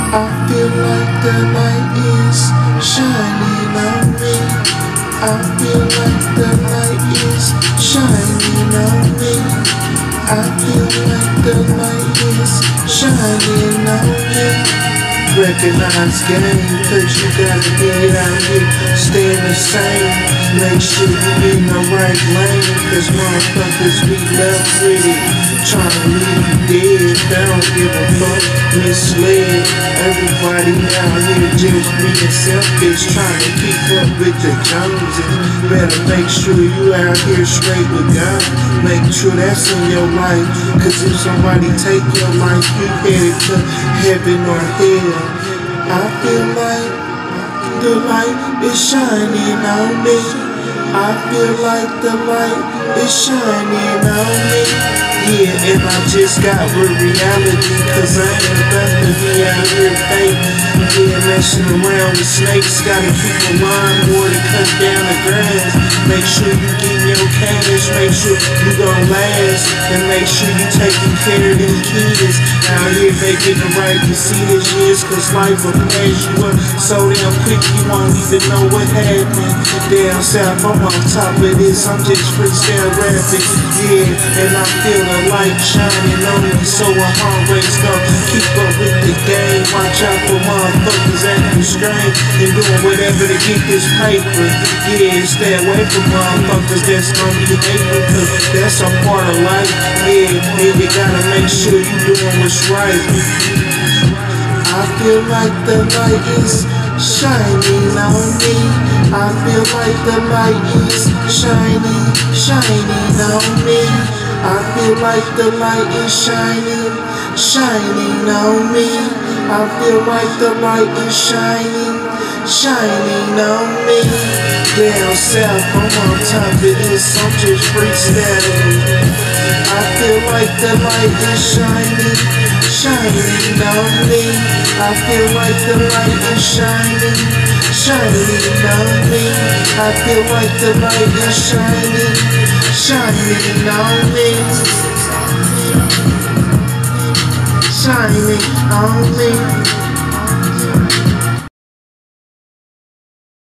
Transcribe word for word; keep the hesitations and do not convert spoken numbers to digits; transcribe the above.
I feel like the light is shining on me. I feel like the light is shining on me. I feel like the light is shining on me. Recognize game, cause you gotta get out here, stay in the same. Make sure you in the right lane, cause motherfuckers be left with it, tryna leave you dead. They don't give a fuck, misled. Everybody out here just being selfish, trying to keep up with the Joneses. Better make sure you out here straight with God. Make sure that's in your life, cause if somebody take your life, you headed to heaven or hell. I feel like the light is shining on me. I feel like the light is shining on me. Yeah, and I just got with reality, cause I ain't about to be out here fake. Yeah, messing around with snakes. Gotta keep a line more to cut down the grass. Make sure you get your cash, make sure you gon' last, and make sure you taking care of them kids. Out here making the right decisions, yes, cause life will pass you up so damn quick you won't even know what happened. Down south, I'm on top of this, I'm just freestyle rapping. Yeah, and I feel the light shining on me, so I'm always gonna keep up with the game. Watch out for motherfuckers acting strange and doing whatever to get this paper. Yeah, stay away from motherfuckers that's gonna be hating, cause that's a part of life. Yeah, and you gotta make sure you doing what's right. I feel like the light is shining on me. I feel like the light is shining, shining on me. I feel like the light is shining, shining on me. I feel like the light is shining, shining on me. Down south, I'm on top of this, I'm just freestyling. I feel like the light is shining, shining on me. I feel like the light is shining, shining on me. I feel like the light is shining, shining on me. Shining on me.